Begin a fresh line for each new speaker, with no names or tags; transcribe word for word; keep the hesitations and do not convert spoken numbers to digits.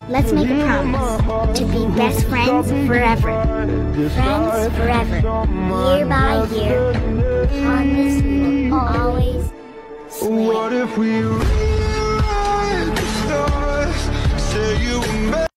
Let's make a promise to be best friends forever. Friends forever, year by year. On this we will always swear.
What if we rewrite the stars? Say you were